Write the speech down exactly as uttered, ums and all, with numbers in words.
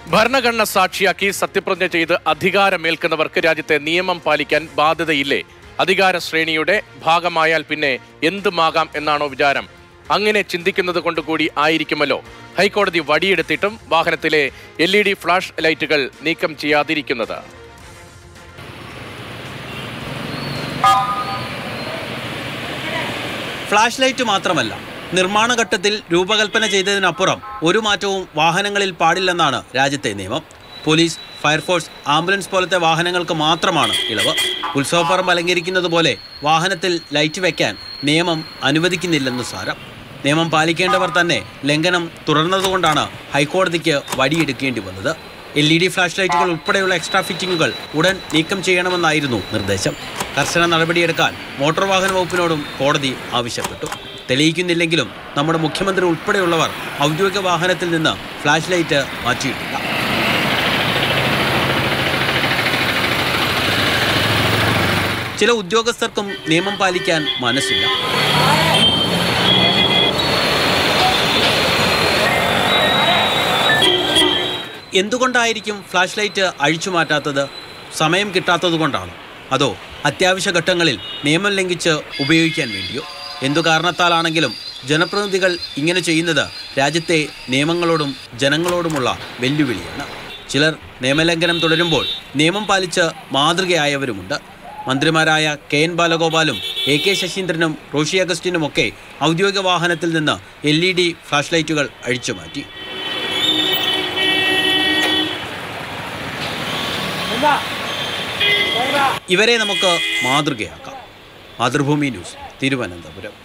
ഭരണഘടന സാക്ഷിയാക്കി സത്യപ്രതിജ്ഞ ചെയ്ത് അധികാരമേൽക്കുന്നവർക്ക് രാജ്യത്തെ നിയമം പാലിക്കാൻ ബാധ്യതയില്ലേ? അധികാര ശ്രേണിയുടെ ഭാഗമായാൽ പിന്നെ എന്തുമാകാം എന്നാണോ വിചാരം? അങ്ങനെ ചിന്തിക്കുന്നത് കൊണ്ടുകൂടി ആയിരിക്കുമല്ലോ ഹൈക്കോടതി വടിയെടുത്തിട്ടും വാഹനത്തിലെ എൽ ഇ ഡി ഫ്ലാഷ് ലൈറ്റുകൾ നീക്കം ചെയ്യാതിരിക്കുന്നത്. ഫ്ലാഷ് ലൈറ്റ് മാത്രമല്ല, നിർമ്മാണ ഘട്ടത്തിൽ രൂപകൽപ്പന ചെയ്തതിനപ്പുറം ഒരു മാറ്റവും വാഹനങ്ങളിൽ പാടില്ലെന്നാണ് രാജ്യത്തെ നിയമം. പോലീസ്, ഫയർഫോഴ്സ്, ആംബുലൻസ് പോലത്തെ വാഹനങ്ങൾക്ക് മാത്രമാണ് ഇളവ്. ഉത്സവപ്പറമ്പ് അലങ്കരിക്കുന്നത് പോലെ വാഹനത്തിൽ ലൈറ്റ് വയ്ക്കാൻ നിയമം അനുവദിക്കുന്നില്ലെന്ന് സാരം. നിയമം പാലിക്കേണ്ടവർ തന്നെ ലംഘനം തുടർന്നതുകൊണ്ടാണ് ഹൈക്കോടതിക്ക് വടിയെടുക്കേണ്ടി വന്നത്. എൽ ഇ ഡി ഫ്ലാഷ് ലൈറ്റുകൾ ഉൾപ്പെടെയുള്ള എക്സ്ട്രാ ഫിറ്റിങ്ങുകൾ ഉടൻ നീക്കം ചെയ്യണമെന്നായിരുന്നു നിർദ്ദേശം. കർശന നടപടിയെടുക്കാൻ മോട്ടോർ വാഹന വകുപ്പിനോടും കോടതി ആവശ്യപ്പെട്ടു. തെളിയിക്കുന്നില്ലെങ്കിലും നമ്മുടെ മുഖ്യമന്ത്രി ഉൾപ്പെടെയുള്ളവർ ഔദ്യോഗിക വാഹനത്തിൽ നിന്ന് ഫ്ലാഷ് ലൈറ്റ് മാറ്റിയിട്ടില്ല. ചില ഉദ്യോഗസ്ഥർക്കും നിയമം പാലിക്കാൻ മനസ്സില്ല. എന്തുകൊണ്ടായിരിക്കും ഫ്ലാഷ് ലൈറ്റ് അഴിച്ചു മാറ്റാത്തത്? സമയം കിട്ടാത്തത് കൊണ്ടാണോ? അതോ അത്യാവശ്യ ഘട്ടങ്ങളിൽ നിയമം ലംഘിച്ച് ഉപയോഗിക്കാൻ വേണ്ടിയോ? എന്തു കാരണത്താലാണെങ്കിലും ജനപ്രതിനിധികൾ ഇങ്ങനെ ചെയ്യുന്നത് രാജ്യത്തെ നിയമങ്ങളോടും ജനങ്ങളോടുമുള്ള വെല്ലുവിളിയാണ്. ചിലർ നിയമലംഘനം തുടരുമ്പോൾ നിയമം പാലിച്ച് മാതൃകയായവരുമുണ്ട്. മന്ത്രിമാരായ കെ എൻ ബാലഗോപാലും എ കെ ശശീന്ദ്രനും റോഷി അഗസ്റ്റിനുമൊക്കെ ഔദ്യോഗിക വാഹനത്തിൽ നിന്ന് എൽ ഇ ഡി ഫ്ലാഷ് ലൈറ്റുകൾ അഴിച്ചുമാറ്റി. ഇവരെ നമുക്ക് മാതൃകയാക്കാം. മാതൃഭൂമി ന്യൂസ്, തിരുവനന്തപുരം.